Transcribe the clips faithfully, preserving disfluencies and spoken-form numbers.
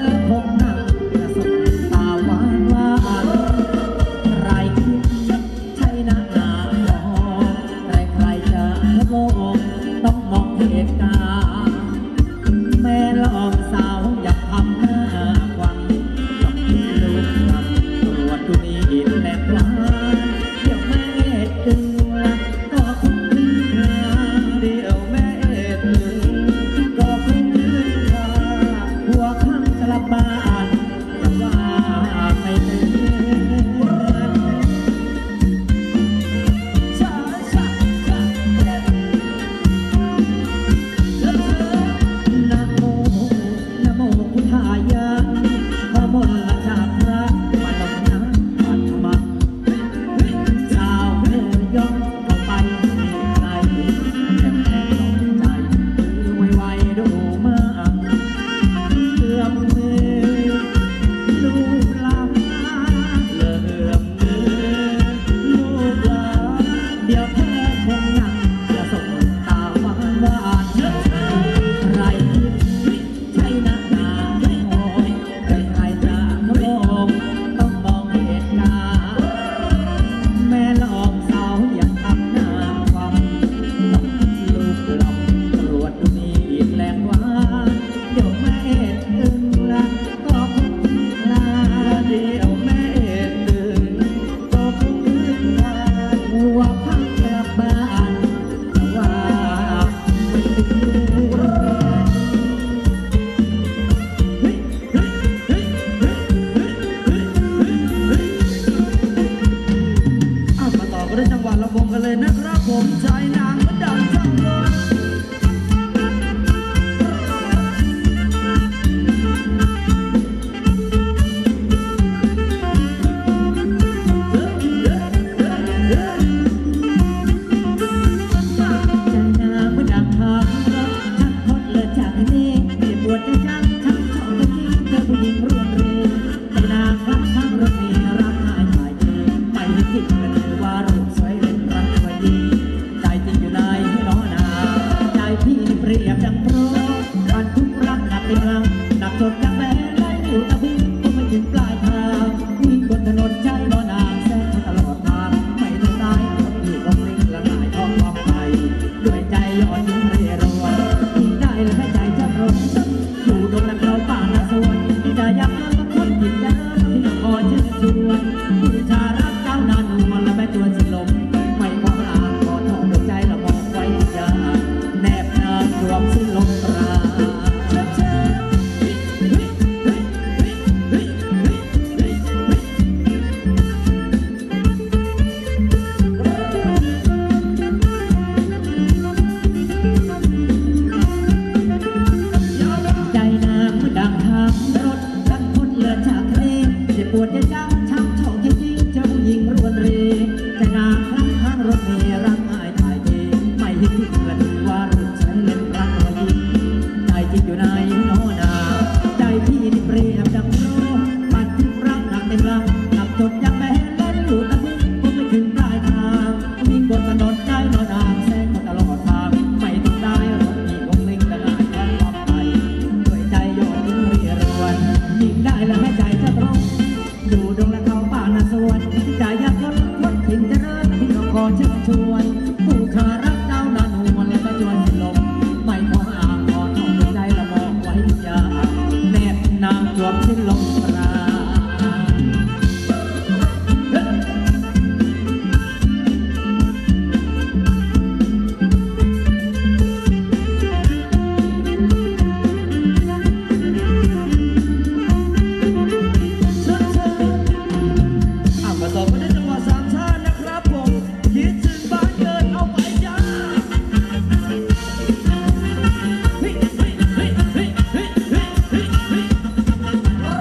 คงนั่งจะสบตาหวานหวานใครคิดใช่หน้าหนาหอใครใครจะโลกต้องมองเหตุการณ์แม่ลองสาวอยากทำหน้าควันต้องคิดดูครับตรวจดูนี่แหลกหวานเดี๋ยวแม่ตึงก็คงคืนเดี๋ยวแม่ตึงก็คงคืนหัวข้างกลับบ้านจะว่าไม่ตึงช้าช้าช้านะโมนะโมพุทธายะขอมนต์ละจากพระมาลงน้ำปัทมาชาวเรือยองเข้าไปในใจแค่แม่ลงใจคือไวไวดูมากเอื้อมมือลูกลาเลื่อมมือลูกลาเดี๋ยวแพ้คงนั่งจะส่งตาหวานหวานใครคิดใช่หน้าหนาไม่โง่ใครใครจะโลกต้องมองเหตุการณ์แม่ลองสาวอยากทำหน้าความต้องลูกหลับตรวจดูนี่แหลกหวานเดี๋ยวแม่ตึงละก็คงลาเดี๋ยวแม่ตึงก็คงลาหัวพักกลับบ้านแต่ว่าไม่ตึงเอามาต่อกันด้วยจังหวะลำวงกันเลยนะครับผมชายนางมันดังจังเลยใจนางมันดังทางรักชักพดเลยจากนี้เจ็บปวดใจจังทั้งชอบทั้งยิ่งเธอผู้หญิงรวนเรใจนางรักทั้งรถเมล์รักง่ายถ่ายเทไม่ได้คิดกันเลยว่ารูปสวยเล่นรักไว้ดีใจจริงอยู่ในล้อนาใจพี่นี่เปรียบดังโปรการทุกรักหนักเป็นรังหนักจนยังแม่ไล่อยู่ตะบึงคงไม่ถึงปลายทางวิ่งบนถนนใจล้อนางแซงตลอดทางไม่ต้องตายรถพี่ก็พลิกละลายท้องร้องไห้ด้วยใจอ่อนยิ้มเร่ร่อนยิ่งได้และแค่ใจจะร้อนอยู่ตรงนั้นเราป่านาสวนจะยักษ์แล้วก็คนผิดเดิมที่นครเชิญชวนผู้ชารักเจ้านานวลและแม่จวนสิลมไม่ขอลาขอทองดวงใจละมองไว้ยาแนบนางรวมสิ้นลมตราใจนางมันดังทางรถทั้งคนเลือดจากทะเลเจ็บปวดใจจังช้ำช่องจริงๆเจ้าผู้หญิงรวนเรใจนางครั้งข้างรถเมล์รักง่ายถ่ายเทไม่เห็นที่เกิดว่ารูปใช้เล่นรักไว้ดีใจจริงอยู่ในโนนาใจพี่นี่เปรียบดังโรปัดที่รักหนักเต็มรังหนักจดยังแม่เล่นอยู่ตะบึงคงไม่ถึงปลายทางวิ่งบนถนนใจนอนางแซงมาตลอดทางไม่ต้องได้รถพี่คงเล่งละง่ายแค่ปลอดภัยด้วยใจโยนยิ้มเรียรวนยิ่งได้แล้วแม่ใจจะตรงอยู่ดงและเขาป่านาสวนใจอยากคนคนถิ่นเจริญที่เราขอเชิญชวนผู้ชารักเจ้านานวลและก็จวนสิลมไม่ขออ้างขอทองดวงใจละมองไว้ยาแนบนางจวบสิ้นลมปราเอามาต่อกันด้วยจังหวะสามชาตินะครับผมคิดถึงบ้านเกิดเอาไปจ้าเฮ้ยเฮ้ยเฮ้ยเฮ้ยเฮ้ยเฮ้ยเฮ้ยเฮ้ย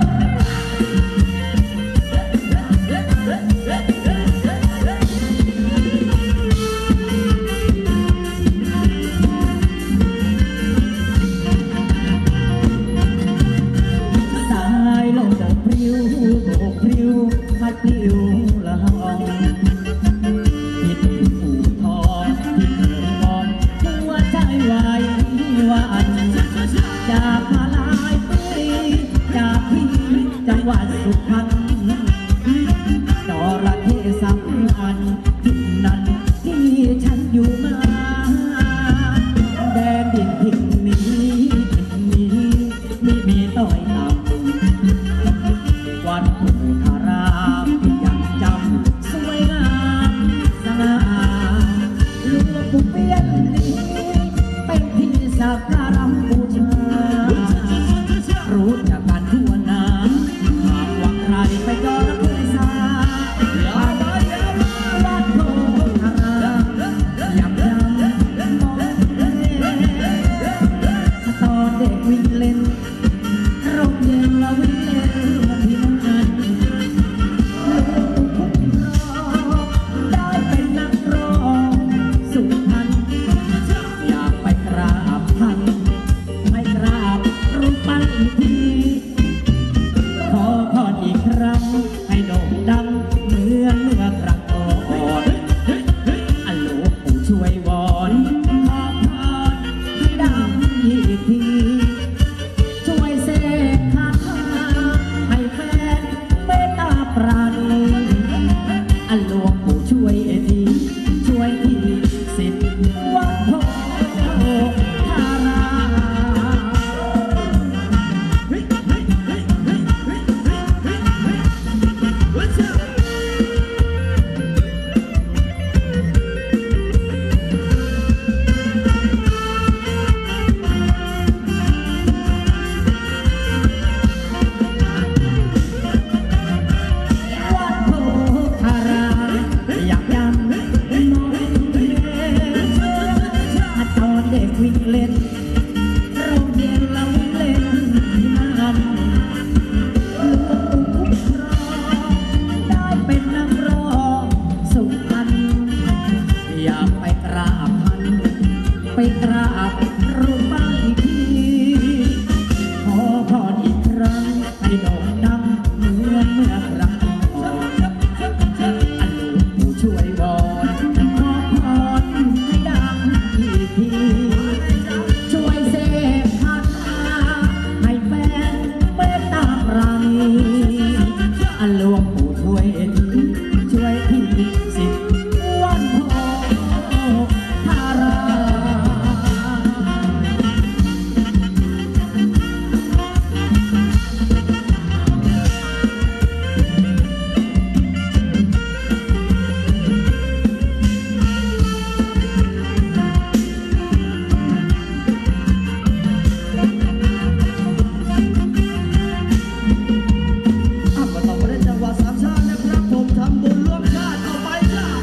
สายลมโบกพริ้วโบกพริ้วพัดพลิ้วละหองคิดถึงอู่ทองที่เคยมองหัวใจไหวหวันจากมาหลายปีจากจังหวัดสุพรรณจระเข้สำคัญที่นั่นที่ฉันอยู่มาแดนดินถิ่นนี้ถิ่นนี้ไม่มีต้อยต่ำวัดภูธารามยังจำสวยงามสง่าหลวงปู่เปี้ยนนี้เป็นที่สักการะบูชารู้จักกันทั่วหน้าหากว่าใครไปจระเข้สาวัดภูธารามยังจำมองเห็นตอนเด็กวิ่งเล่นโรงเรียนเราวิ่งเล่นที่นั่นหลวงปู่คุ้มครองได้เป็นนักร้องสุพรรณอยากไปกราบท่านไม่กราบรูปปั้นอีกทีขอพรอีกครั้งให้โด่งดังเหมือนเมื่อครั้งก่อนอันหลวงปู่ช่วยวอนขอพรให้ดังอีกทีช่วยเสกคาถาให้แฟนเมตตาปราณีอันหลวงปู่ช่วยทีช่วยทีสิทธิ์วัดโพธารามวัดโพธารามอยากจำมองเห็นตอนเด็กวิ่งเล่นโรงเรียนเราวิ่งเล่นที่นั่นหลวงปู่คุ้มครองได้เป็นนักร้องสุพรรณอยากไปกราบท่านไปกราบรูปปั้นอีกทีขอพรอีกครั้งให้โด่งดังเหมือนเมื่อครั้งก่อนอันหลวงปู่ช่วยวอนขอพรให้ดังอีกทีช่วยเสกคาถาให้แฟนเมตตาปราณีอันหลวงปู่ช่วยทีช่วยทีสิทธิ์วัดโพธารามอ่ะก็ต้องมาเล่นจังหวะสามชาตินะครับผมทำบุญร่วมชาติเอาไปจ้า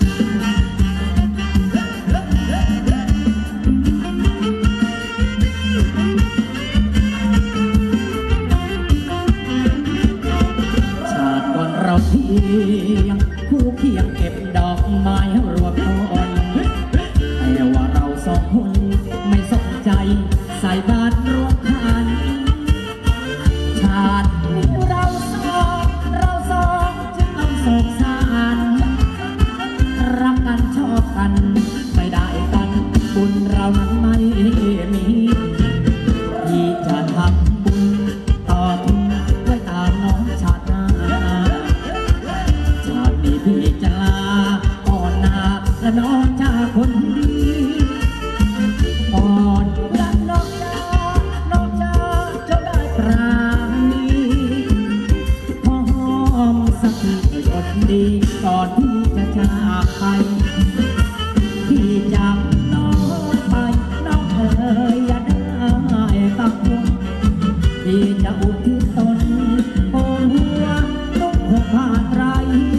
ชาติก่อนเราเพียงคู่เคียงเก็บดอกไม้รวมต้นแต่ว่าเราสองคนไม่สนใจใส่บาตรรวมขันชาตินี้เราสองเราสองจึงต้องโศกสารรักกันชอบกันไม่ได้กันบุญเรานั้นไม่มีที่จะทำบุญต่อทุนไว้ตามน้องชาติหน้าชาตินี้พี่จะลาอ่อนนาและน้องจากคนดีอ่อนและน้องจ้าน้องจ้าจะได้ปราณีพอหอมสักทีคนดีก่อนที่จะจากไปที่จากน้องไปน้องเอ๋ยอย่าได้กังวลที่จะอุทิศตนโอหัวนุ่งห่มผ้าไตร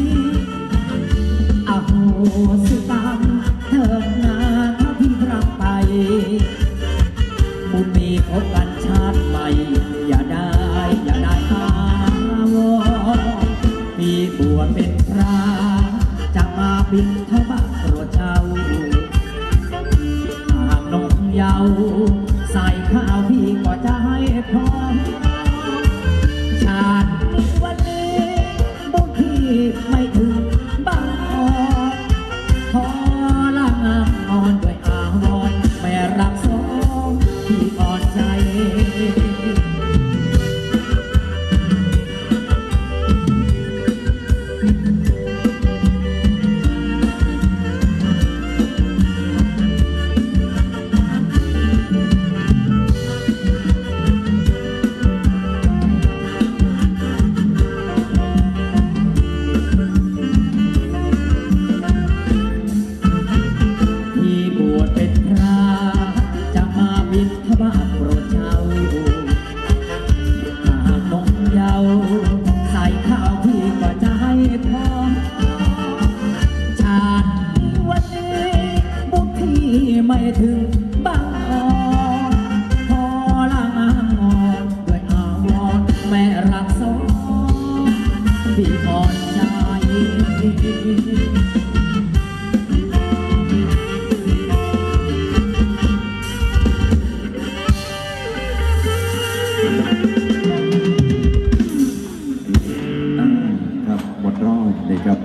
อโหสิกรรมเถิดนาถ้าพี่พรักไปบุญมีพบกันชาติใหม่อย่าได้อย่าได้อาวรพี่บวชเป็นพระจะมาบิณฑบาตโปรดเจ้าหากนกเหยาใส่ข้าวพี่ก็จะให้พรชาตินี้วันนี้บุญพี่ไม่ถึงบางอ่อนขอลางอ่อนด้วยอาวรณ์ไม่รักสองพี่อ่อนใจถึงบางอ่อนพอละมางอนด้วยอาวรณ์แม่รักสองพี่อ่อนใจ